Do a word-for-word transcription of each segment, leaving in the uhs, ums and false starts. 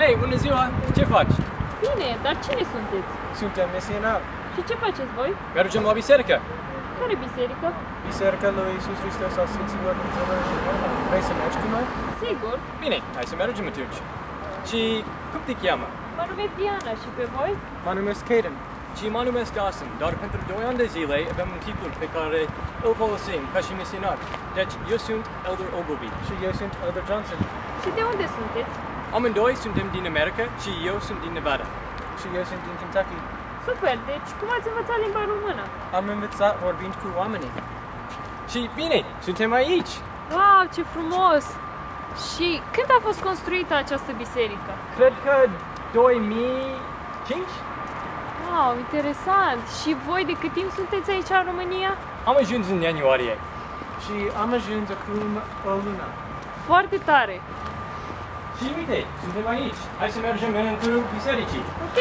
Hei, bună ziua! Ce faci? Bine, dar cine sunteți? Suntem misionari. Și ce faceți voi? Mergem la biserică. Care biserică? Biserica lui Iisus Hristos a Sfinților din Țărări. Vrei să mergi cu noi? Sigur. Bine, hai să mergem atunci. Și cum te cheamă? Mă numesc Diana și pe voi? Mă numesc Caden. Și mă numesc Asim, dar pentru doi ani de zile avem un titlu pe care îl folosim ca și misionar. Deci eu sunt Elder Ogilvy. Și eu sunt Elder Johnson. Și de unde sunteți? Amândoi suntem din America și eu sunt din Nevada. Și eu sunt din Kentucky. Super, deci cum ați învățat limba română? Am învățat vorbind cu oamenii. Și bine, suntem aici. Wow, ce frumos! Și când a fost construită această biserică? Cred că două mii cinci? Wow, interesant! Și voi de cât timp sunteți aici în România? Am ajuns în ianuarie. Și am ajuns acum o lună. Foarte tare! Și uite, suntem aici. Hai să mergem înăuntru bisericii. Ok.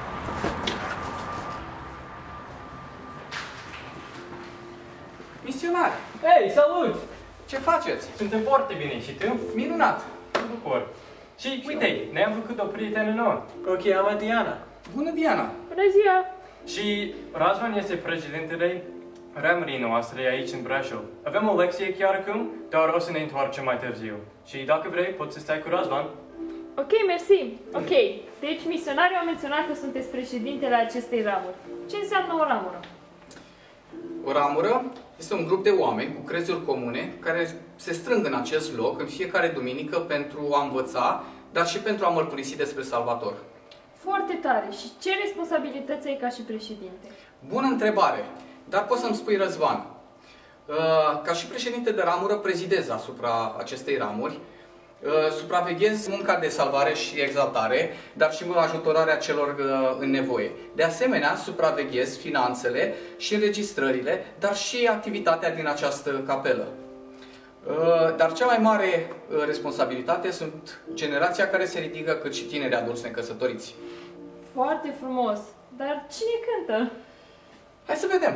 Misionari! Hei, salut! Ce faceți? Suntem foarte bine și tu? Minunat! Mă bucur. Și uite, ne-am făcut o prietenă nouă. O cheamă Diana. Bună, Diana! Bună ziua! Și Razvan este președintele ramurii noastre aici în Brașov. Avem o lecție chiar acum, dar o să ne întoarcem mai târziu. Și dacă vrei, poți să stai cu Razvan. Ok, mersi. Ok, deci misionarii au menționat că sunteți președintele acestei ramuri. Ce înseamnă o ramură? O ramură este un grup de oameni cu crezuri comune care se strâng în acest loc în fiecare duminică pentru a învăța, dar și pentru a mărturisi despre Salvator. Foarte tare. Și ce responsabilități ai ca și președinte? Bună întrebare! Dar poți să-mi spui, Răzvan, ca și președinte de ramură prezidez asupra acestei ramuri, supraveghez munca de salvare și exaltare, dar și ajutorarea celor în nevoie. De asemenea, supraveghez finanțele și înregistrările, dar și activitatea din această capelă. Dar cea mai mare responsabilitate sunt generația care se ridică, cât și tineri adulți necăsătoriți. Foarte frumos. Dar cine cântă? Hai să vedem!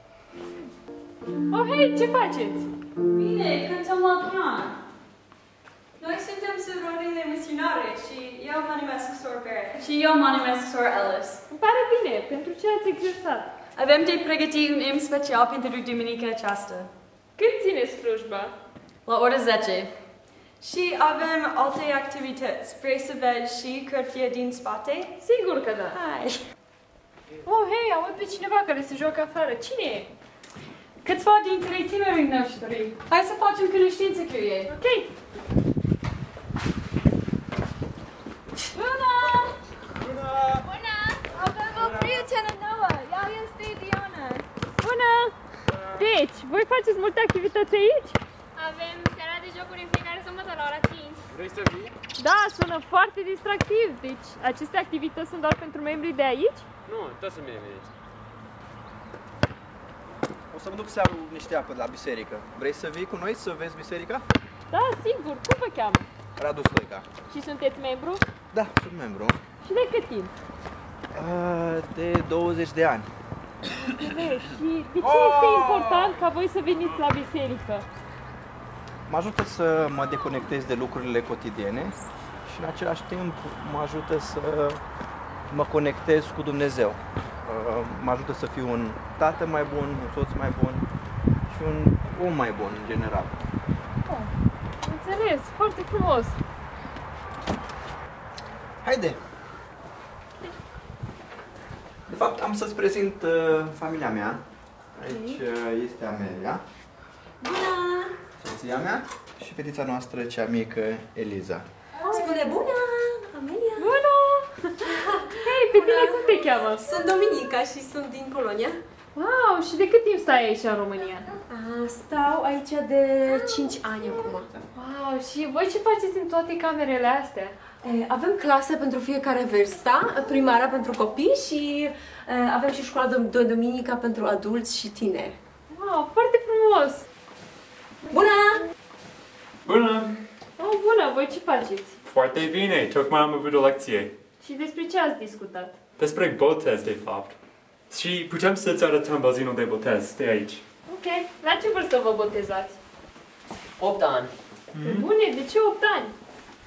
Oh, hei, ce faceți? Bine, cântăm la pian. Noi suntem surorile misionare și eu mă numesc Sor Barrett. Și eu mă numesc Sor Ellis. Îmi pare bine. Pentru ce ați exersat? Avem de pregătit un imn special pentru duminica aceasta. Când țineți slujba? La ora zece. Și avem alte activități. Vrei să vezi și cărția din spate? Sigur că da. Hai! Oh, hei, aud pe cineva care se joacă afară. Cine e? Câțiva dintre tinerii noștri. Hai să facem cunoștință cu ei. Ok. Bună! Bună! Bună! Avem o prietenă nouă. Ea este Diana. Bună! Deci, voi faceți multe activități aici? Avem seara de jocuri în fiecare sâmbătă la ora cinci. Vrei să vii? Da, sună foarte distractiv. Deci, aceste activități sunt doar pentru membrii de aici? Nu, tot să mine aici. O să mă duc să iau niște apă de la biserică. Vrei să vii cu noi să vezi biserica? Da, sigur. Cum vă cheamă? Radu Stoica. Și sunteți membru? Da, sunt membru. Și de cât timp? Uh, de douăzeci de ani. Vezi, și de ce este important ca voi să veniți la biserică? Mă ajută să mă deconectez de lucrurile cotidiene și în același timp mă ajută să mă conectez cu Dumnezeu. Uh, mă ajută să fiu un tată mai bun, un soț mai bun și un om mai bun în general. Oh, înțeles, foarte frumos. Haide! De fapt, am să-ți prezint uh, familia mea. Aici uh, este Amelia, Bună! soția mea, și fetița noastră, cea mică, Eliza. Spune bună! Amelia! Bună! Hei, pe tine cum te cheamă? Sunt Dominica și sunt din Polonia. Wow, și de cât timp stai aici în România? Stau aici de cinci ani acum. Wow, și voi ce faceți în toate camerele astea? Avem clase pentru fiecare vârstă, primara pentru copii și avem și școala de duminica pentru adulți și tineri. Wow, foarte frumos! Bună! Bună! Oh, bună, voi ce faceți? Foarte bine, tocmai am avut o lecție. Și despre ce ați discutat? Despre botez, de fapt. Și putem să-ți arătăm bazinul de botez de aici. Ok, la ce vârstă vă botezați? opt ani. Mm-hmm. Bune, de ce opt ani?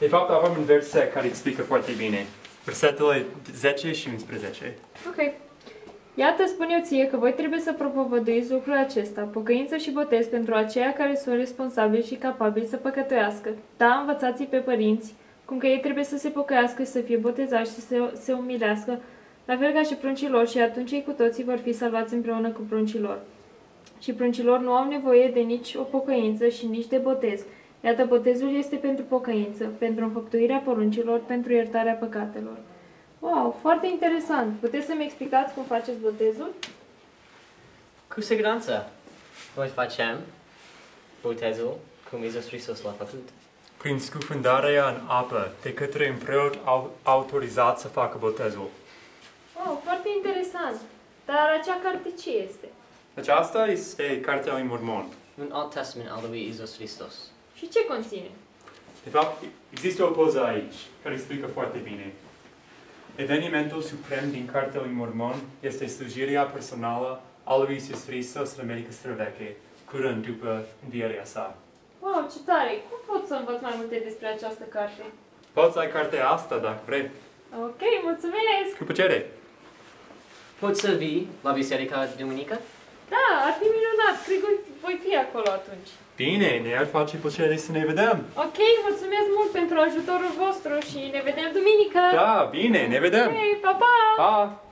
De fapt, avem un verset care explică foarte bine. Versetele zece și unsprezece. Ok. Iată, spun eu ție că voi trebuie să propovăduiți lucrul acesta, pocăință și botez pentru aceia care sunt responsabili și capabili să păcătuiască. Da, învățați pe părinți, cum că ei trebuie să se pocăiască și să fie botezați și să se, se umilească, la fel ca și pruncii lor, și atunci ei cu toții vor fi salvați împreună cu pruncii lor. Și pruncii lor nu au nevoie de nici o pocăință și nici de botez. Iată, botezul este pentru pocăință, pentru înfăptuirea poruncilor, pentru iertarea păcatelor. Wow, foarte interesant! Puteți să-mi explicați cum faceți botezul? Cu siguranță. Noi facem botezul cum Iisus Hristos l-a făcut. Prin scufundarea în apă de către un preot au- autorizat să facă botezul. Wow, foarte interesant! Dar acea carte ce este? Aceasta este Cartea lui Mormon. Un Alt Testament al lui Iisus Hristos. Și ce conține? De fapt, există o poză aici care explică foarte bine. Evenimentul suprem din Cartea lui Mormon este slujirea personală a lui Iisus Hristos în America Străveche, curând după învierea sa. Wow, ce tare! Cum pot să învăț mai multe despre această carte? Poți să ai cartea asta dacă vrei. Ok, mulțumesc! Cu plăcere! Poți să vii la biserica duminică? Da, ar fi minunat! Cred că voi fi acolo atunci. Bine, ne-ar face plăcere să ne vedem. Ok, mulțumesc mult pentru ajutorul vostru și ne vedem duminică! Da, bine, ne vedem! Ok, pa, pa! Pa!